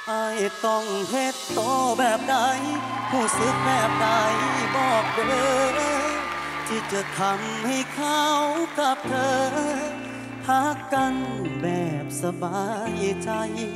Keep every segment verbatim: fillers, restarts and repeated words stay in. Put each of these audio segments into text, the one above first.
อายต้องเฮ็ดโตแบบใดรู้สึกแบบใดบอกเด้อที่จะทำให้เขากับเธอหักกันแบบสบายใจ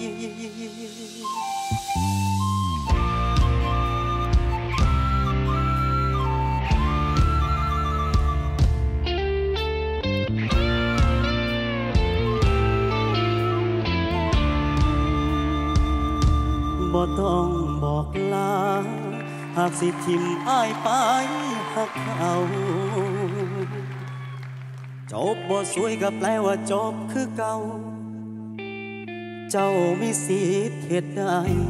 บ่ต้องบอกลาหากสิทิมอ้ายไปหักเขาจบบ่สวยก็แปลว่าจบคือเก่าเจ้ามีสิทธิ์เหตุใด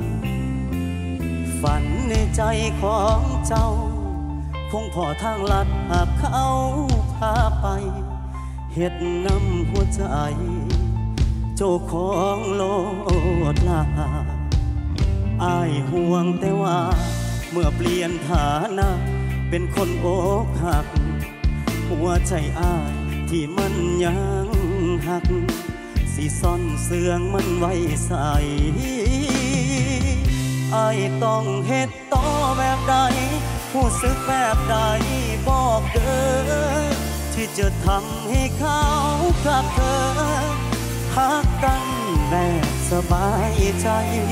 ฝันในใจของเจ้าคงพอทางลัดหากเขาพาไปเหตุนำหัวใจเจ้าของโลดลาอายห่วงแต่ว่าเมื่อเปลี่ยนฐานะเป็นคนอกหักหัวใจอายที่มันยังหักสิซ่อนเสื่องมันไว้ใส่อายต้องเฮ็ดต่อแบบใดรู้สึกแบบใดบอกเด้อที่จะทำให้เขากับเธอหักกันแบบสบายใจ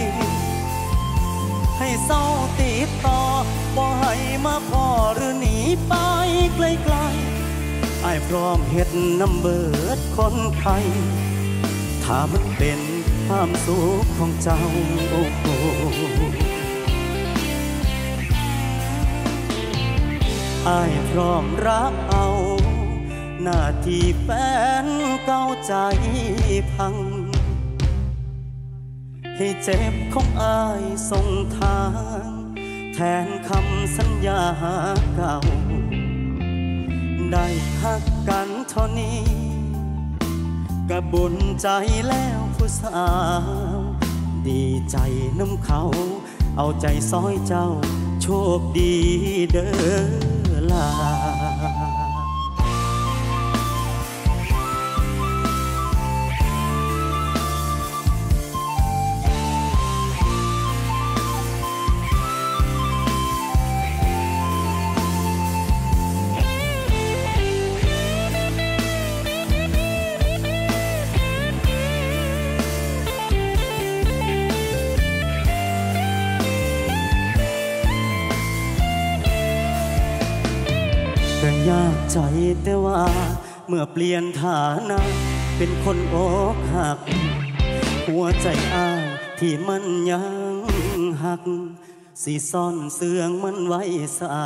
ให้เศร้าติดต่อบ่ให้มาพอหรือหนีไปไกลๆอ้ายพร้อมเฮ็ดน้ำเบิดคนไทยถ้ามันเป็นความสุขของเจ้าอ้ายพร้อมรับเอาหน้าที่แฟนเก่าใจพังให้เจ็บของอายส่งทางแทนคำสัญญาเก่าได้หักกันเท่านี้ก็บุญใจแล้วผู้สาวดีใจน้ำเขาเอาใจซอยเจ้าโชคดีเด้อลาก็ยากใจแต่ว่าเมื่อเปลี่ยนฐานะเป็นคนอกหักหัวใจอ้ายที่มันยังหักสิซ่อนเสื่องมันไว้ใส่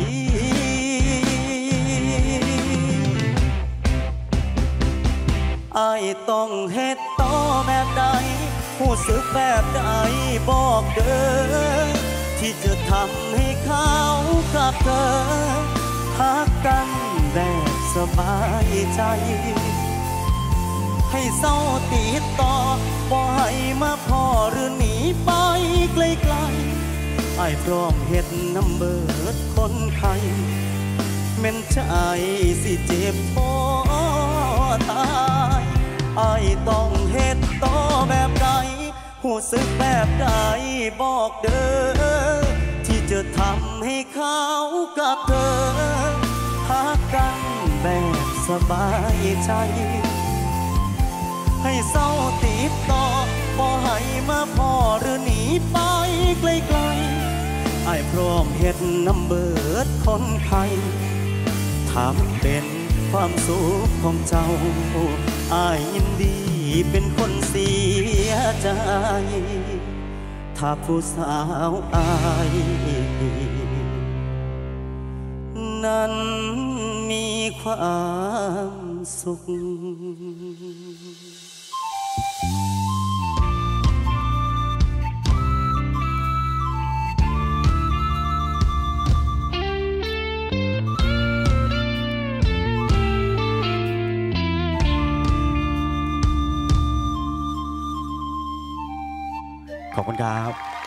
อ้ายต้องเฮ็ดต่อแบบใดรู้สึกแบบใดบอกเด้อที่จะทำให้เขากับเธอหักกันแบบสบายใจให้เศร้าติดต่อบ่ให้มาพอหรือหนีไปไกลๆอ้ายพร้อมเฮ็ดน้ำเบิดคนไทยแม่นใจสิเจ็บพอตายอ้ายต้องเฮ็ดต่อแบบใดรู้สึกแบบใดบอกเด้อที่จะทำให้เขากับเธอหักกันแบบสบายใจให้เศร้าติดต่อบ่ให้มาพอหรือหนีไปไกลๆอ้ายพร้อมเฮ็ดน้ำเบิดคนไทยถ้ามันเป็นความสุขของเจ้าอ้ายยินดีเป็นคนเสียใจถ้าผู้สาวอายนั้นมีความสุขขอบคุณครับ